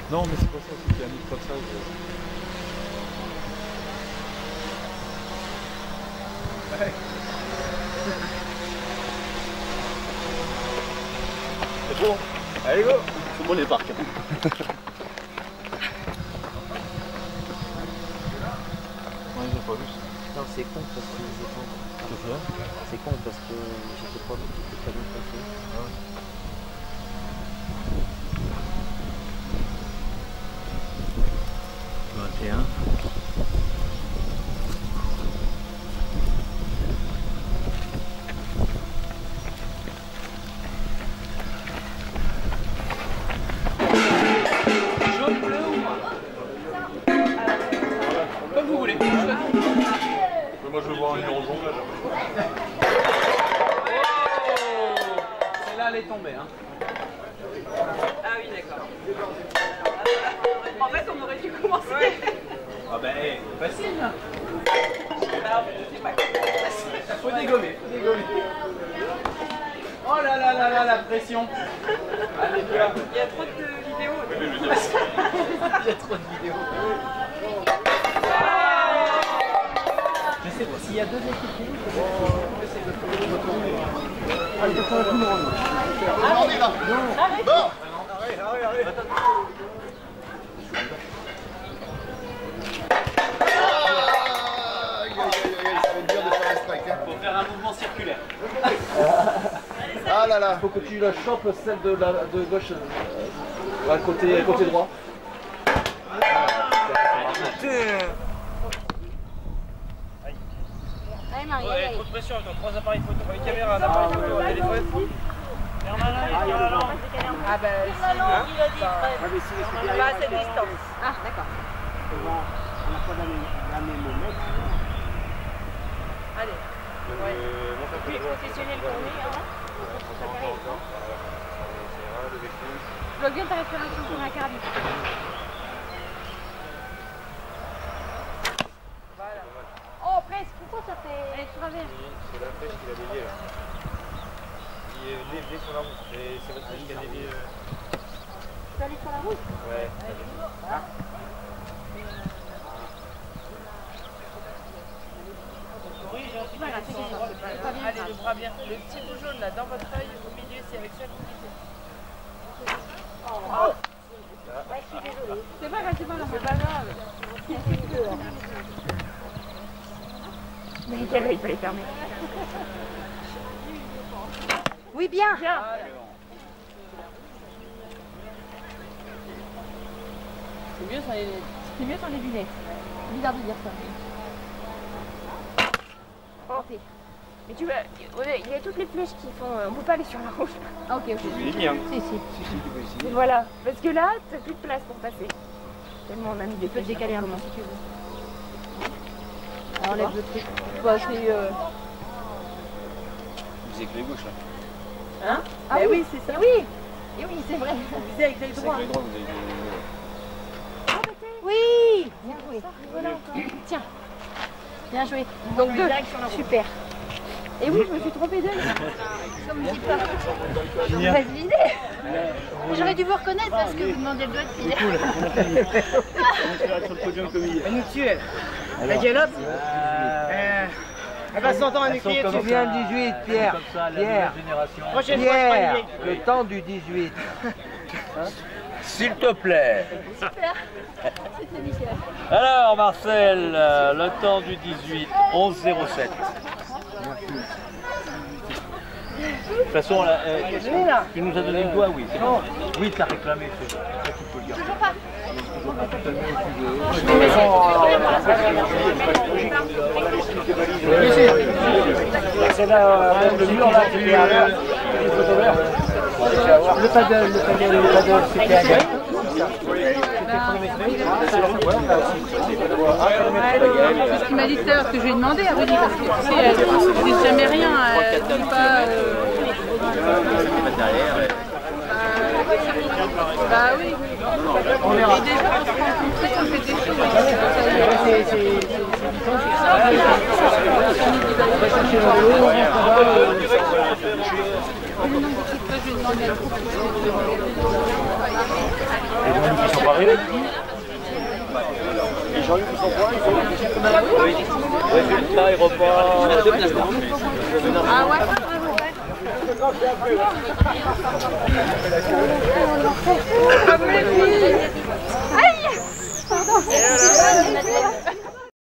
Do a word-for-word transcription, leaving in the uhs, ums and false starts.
Non, mais c'est pas ça, c'est qu'il y a un micro-passage. Ouais. C'est bon. Allez, go. Tout le monde est parqué. Non, ils ont pas vu ça. Non, c'est con parce que j'ai pas. C'est con parce que j'étais pas, j'étais pas bien passé. Ah ouais. vingt et un. Jaune, bleu ou noir? Comme vous voulez. Moi je veux voir un numéro jaune là. Celle-là elle est tombée. Hein. Ah oui, d'accord. En fait, on aurait dû commencer. Ouais. Ah ben, hey, facile. Hein. Alors, je sais pas. Faut dégommer, faut dégommer. Oh là là là là, la pression. Allez, viens. Il y a trop de vidéos. Il y a trop de vidéos. Je sais pas s'il y a deux équipes. Ah, il faut faire tout le monde. Ah, on y va. Arrête. Bon. Arrête, arrête, arrête. Faut faire un mouvement circulaire. Ah là là. Il faut que tu la chopes celle de, la, de gauche, euh, à côté, côté droit. Allez Marie, Ouais, allez. trop de pression, attends, trois appareils photo, une caméra, un appareil photo, un téléphone. Bernard, il y a la langue. Ah bah, si. Il a dit près. Pas à cette distance. Ah, d'accord. On n'a pas l'anémomètre. Allez. Ouais. Oui, positionnez le tourné. Bloque bien ta respiration sur la carabine. Voilà. Oh, presque. Pourquoi ça fait travers? C'est la flèche qui l'a dévié là. Il est dévié sur la route. Et c'est votre flèche qui a dévié. Tu peux aller sur la route? Ouais. Ah. Voilà, c'est bien. Allez, le bras bien. Le petit bout jaune là, dans votre œil, au milieu, c'est avec ça que vous cliquez. Oh. Ouais, je suis désolée. C'est pas grave, c'est pas grave. C'est pas grave. Mais quel œil, il fallait fermer. Oui, bien. Bien. C'est mieux sans les lunettes. C'est mieux sans les lunettes. Bizarre de dire ça. Oh. Mais tu vois, il y a toutes les flèches qui font. On peut pas aller sur la rouge. Ah, ok, ok. Il est bien. Si, si. Et voilà. Parce que là, t'as plus de place pour passer. Tellement on a mis des Tu peux flèches. te décaler un peu si tu veux. Alors, enlève le truc. Bah, c'est. Euh... Vous avec les gauches là. Hein? Ah Mais oui, oui, c'est ça. Et oui. Et oui, c'est vrai. Vous faisez avec les C'est droits. avec les droits, vous avez des... Oui. Bien joué. Voilà. Tiens. Bien joué. Donc deux. Super. Et oui, je me suis trompée d'œil. Comme dit pas. Facilité. J'aurais dû vous reconnaître parce que vous demandez le doigt de fil. Cool, on a fini. On est sur le podium comme hier. Elle nous tue, elle. La galope. Euh, Elle va s'entendre un crier dessus. Combien le dix-huit, Pierre? Pierre, Prochaine fois, je Pierre, vais y le temps du dix-huit. S'il te plaît. Super. C'était Michel. Alors Marcel, euh, le temps du dix-huit, onze zéro sept. De toute façon, là, euh, tu nous as donné le doigt, oui. C'est bon. Oui, tu as réclamé, c'est ça qu'il faut le dire. Toujours pas. C'est là, le mur là, qui est à l'heure. Le paddle, le paddle, le paddle, c'était à gagner. C'est ce qu'il m'a dit tout à l'heure, que je lui ai demandé à Rudy, parce que tu sais, elle ne dit jamais rien, elle ne dit pas... Euh... Bah oui. On verra. Et déjà, on se rencontrait, on fait des choses. On va chercher le vélo, on va Le nombre d'équipes, je lui demande à trop. Ils sont pas arrivés. Les gens qui sont pas, ils sont Oui. Résultat, aéroport. Ah ouais. Aïe! Pardon.